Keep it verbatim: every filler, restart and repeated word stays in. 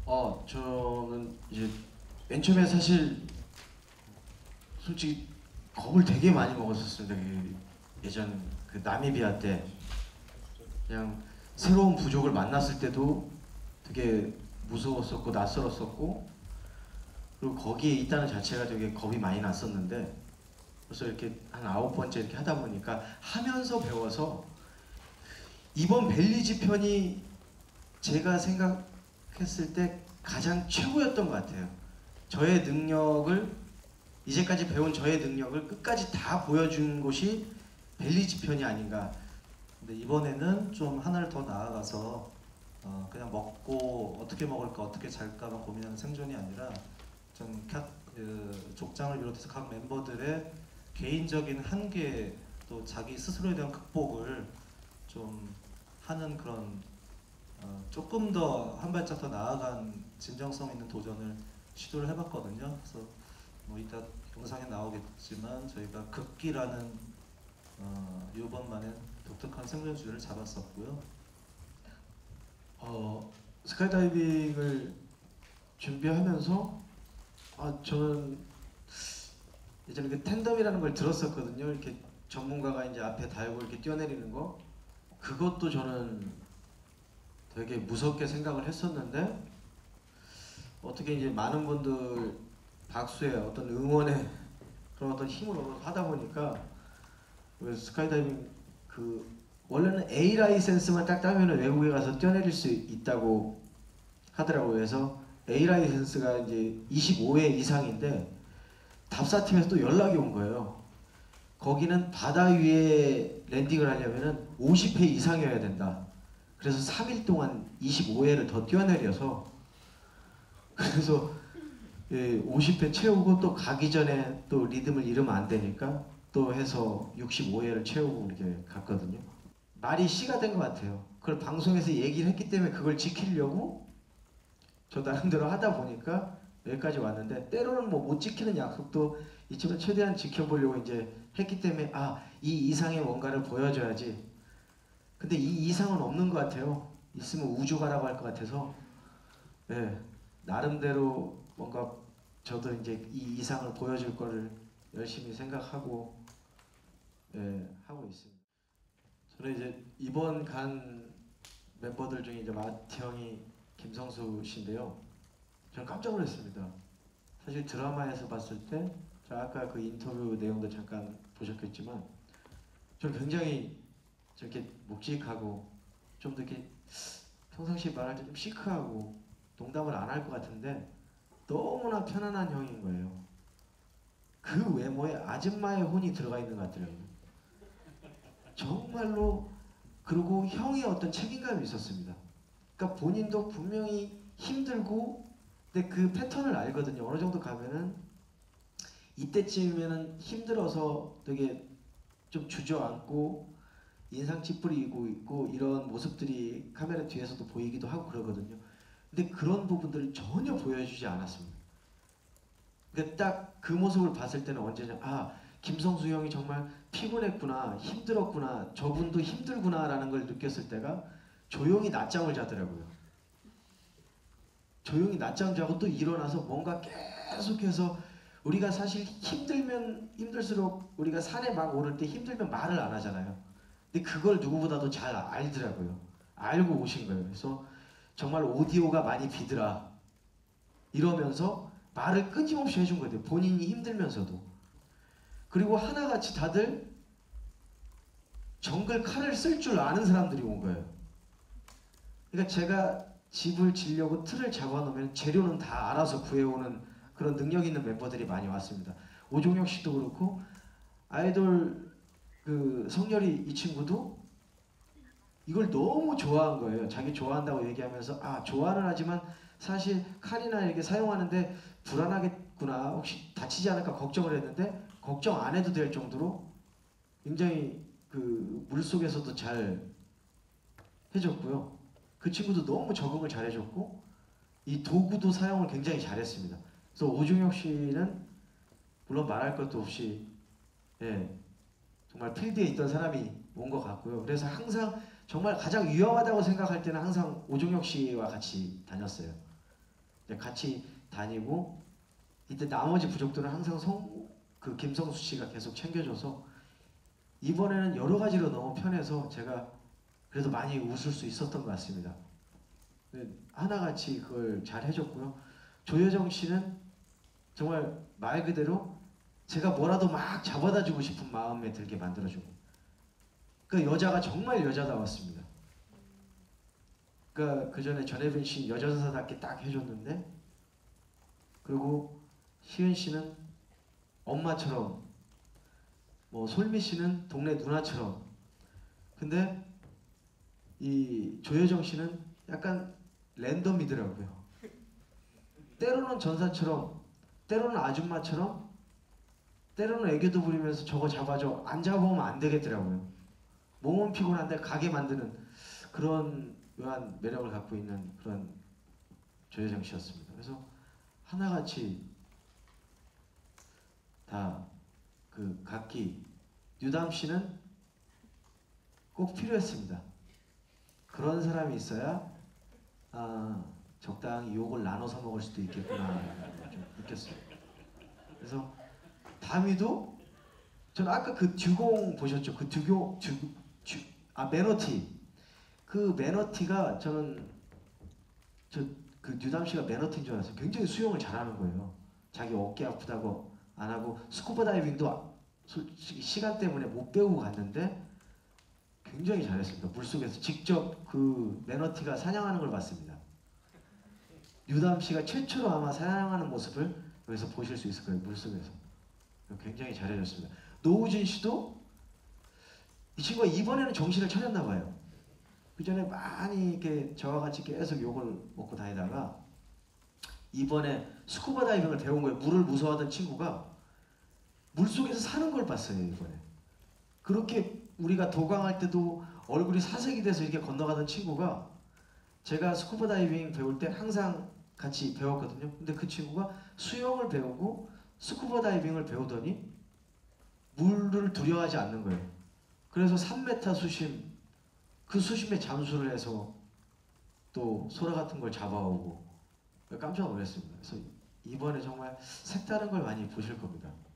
어, 저는 이제 맨 처음에 사실 솔직히 겁을 되게 많이 먹었었습니다. 그 예전 그 나미비아 때 그냥 새로운 부족을 만났을 때도 되게 무서웠었고 낯설었었고, 그리고 거기에 있다는 자체가 되게 겁이 많이 났었는데, 그래서 이렇게 한 아홉 번째 이렇게 하다 보니까 하면서 배워서 이번 벨리지 편이 제가 생각했을 때 가장 최고였던 것 같아요. 저의 능력을, 이제까지 배운 저의 능력을 끝까지 다 보여준 곳이 벨리지 편이 아닌가. 근데 이번에는 좀 하나를 더 나아가서 어, 그냥 먹고 어떻게 먹을까 어떻게 잘까만 고민하는 생존이 아니라 좀 각 그 족장을 비롯해서 각 멤버들의 개인적인 한계 또 자기 스스로에 대한 극복을 좀 하는 그런 어, 조금 더 한 발짝 더 나아간 진정성 있는 도전을 시도를 해봤거든요. 그래서 뭐 이따 영상에 나오겠지만 저희가 극기라는 어, 이번만엔 독특한 생존 주제를 잡았었고요. 어, 스카이다이빙을 준비하면서 아, 저는 예전에 그 텐덤이라는 걸 들었었거든요. 이렇게 전문가가 이제 앞에 달고 이렇게 뛰어내리는 거. 그것도 저는 되게 무섭게 생각을 했었는데, 어떻게 이제 많은 분들 박수에 어떤 응원에 그런 어떤 힘을 얻어서 하다 보니까 그 스카이다이빙 그 원래는 A 라이센스만 딱 따면 외국에 가서 뛰어내릴 수 있다고 하더라고요. 그래서 A 라이센스가 이제 이십오 회 이상인데 답사팀에서 또 연락이 온 거예요. 거기는 바다 위에 랜딩을 하려면은 오십 회 이상이어야 된다. 그래서 삼 일 동안 이십오 회를 더 뛰어내려서, 그래서 예, 오십 회 채우고 또 가기 전에 또 리듬을 잃으면 안 되니까 또 해서 육십오 회를 채우고 이렇게 갔거든요. 말이 씨가 된 것 같아요. 그걸 방송에서 얘기를 했기 때문에 그걸 지키려고 저 나름대로 하다 보니까 여기까지 왔는데, 때로는 뭐 못 지키는 약속도 있지만 최대한 지켜보려고 이제 했기 때문에 아, 이 이상의 뭔가를 보여줘야지. 근데 이 이상은 없는 것 같아요. 있으면 우주 가라고 할 것 같아서 네, 나름대로 뭔가 저도 이제 이 이상을 보여줄 거를 열심히 생각하고 예, 하고 있습니다. 저는 이제 이번 간 멤버들 중에 이제 마티 형이 김성수 씨인데요. 저는 깜짝 놀랐습니다. 사실 드라마에서 봤을 때, 저 아까 그 인터뷰 내용도 잠깐 보셨겠지만, 저는 굉장히 저렇게 묵직하고 좀 더 이렇게 평상시 말할 때 좀 시크하고 농담을 안 할 것 같은데 너무나 편안한 형인 거예요. 그 외모에 아줌마의 혼이 들어가 있는 것 같더라고요. 정말로. 그리고 형의 어떤 책임감이 있었습니다. 그러니까 본인도 분명히 힘들고, 근데 그 패턴을 알거든요. 어느 정도 가면은 이때쯤이면은 힘들어서 되게 좀 주저앉고 인상 찌푸리고 있고 이런 모습들이 카메라 뒤에서도 보이기도 하고 그러거든요. 근데 그런 부분들을 전혀 보여주지 않았습니다. 그러니까 딱 그 모습을 봤을 때는 언제냐, 아, 김성수 형이 정말 피곤했구나, 힘들었구나, 저분도 힘들구나 라는 걸 느꼈을 때가 조용히 낮잠을 자더라고요. 조용히 낮잠 자고 또 일어나서 뭔가 계속해서, 우리가 사실 힘들면 힘들수록 우리가 산에 막 오를 때 힘들면 말을 안 하잖아요. 근데 그걸 누구보다도 잘 알더라고요. 알고 오신 거예요. 그래서 정말 오디오가 많이 비더라 이러면서 말을 끊임없이 해준 거예요. 본인이 힘들면서도. 그리고 하나같이 다들 정글 칼을 쓸 줄 아는 사람들이 온 거예요. 그러니까 제가 집을 지려고 틀을 잡아놓으면 재료는 다 알아서 구해오는 그런 능력 있는 멤버들이 많이 왔습니다. 오종혁 씨도 그렇고, 아이돌 그 성열이 이 친구도 이걸 너무 좋아한 거예요. 자기 좋아한다고 얘기하면서 아, 좋아는 하지만 사실 칼이나 이렇게 사용하는데 불안하겠구나, 혹시 다치지 않을까 걱정을 했는데 걱정 안 해도 될 정도로 굉장히 그 물속에서도 잘 해줬고요. 그 친구도 너무 적응을 잘 해줬고 이 도구도 사용을 굉장히 잘했습니다. 그래서 오중혁 씨는 물론 말할 것도 없이 예, 정말 필드에 있던 사람이 온 것 같고요. 그래서 항상 정말 가장 위험하다고 생각할 때는 항상 오종혁 씨와 같이 다녔어요. 이제 같이 다니고 이때 나머지 부족들은 항상 성, 그 김성수 씨가 계속 챙겨줘서 이번에는 여러 가지로 너무 편해서 제가 그래도 많이 웃을 수 있었던 것 같습니다. 네, 하나같이 그걸 잘 해줬고요. 조여정 씨는 정말 말 그대로 제가 뭐라도 막 잡아다 주고 싶은 마음에 들게 만들어주고 그 여자가 정말 여자다웠습니다. 그러니까 그 전에 전혜빈 씨 여자사답게 딱 해줬는데 그리고 시은 씨는 엄마처럼 뭐 솔미 씨는 동네 누나처럼 근데 이 조여정 씨는 약간 랜덤이더라고요. 때로는 전사처럼 때로는 아줌마처럼 때로는 애교도 부리면서 저거 잡아줘 안 잡아오면 안 되겠더라고요. 몸은 피곤한데 가게 만드는 그런 묘한 매력을 갖고 있는 그런 조여정 씨였습니다. 그래서 하나같이 다 그 각기 유담 씨는 꼭 필요했습니다. 그런 사람이 있어야 아, 적당히 욕을 나눠서 먹을 수도 있겠구나 좀 느꼈어요. 그래서 다미도 저는 아까 그 듀공 보셨죠? 그 듀교 듀, 듀, 아 매너티 그 매너티가 저는 저 그 뉴담 씨가 매너티인 줄 알았어요. 굉장히 수영을 잘하는 거예요. 자기 어깨 아프다고 안 하고 스쿠버 다이빙도 솔직히 시간 때문에 못 배우고 갔는데 굉장히 잘했습니다. 물속에서 직접 그 매너티가 사냥하는 걸 봤습니다. 뉴담 씨가 최초로 아마 사냥하는 모습을 여기서 보실 수 있을 거예요. 물속에서. 굉장히 잘해줬습니다. 노우진 씨도 이 친구가 이번에는 정신을 차렸나 봐요. 그 전에 많이 이렇게 저와 같이 계속 욕을 먹고 다니다가 이번에 스쿠버 다이빙을 배운 거예요. 물을 무서워하던 친구가 물속에서 사는 걸 봤어요. 이번에. 그렇게 우리가 도강할 때도 얼굴이 사색이 돼서 이렇게 건너가던 친구가 제가 스쿠버 다이빙 배울 때 항상 같이 배웠거든요. 근데 그 친구가 수영을 배우고 스쿠버 다이빙을 배우더니 물을 두려워하지 않는 거예요. 그래서 삼 미터 수심 그 수심에 잠수를 해서 또 소라 같은 걸 잡아오고 깜짝 놀랐습니다. 그래서 이번에 정말 색다른 걸 많이 보실 겁니다.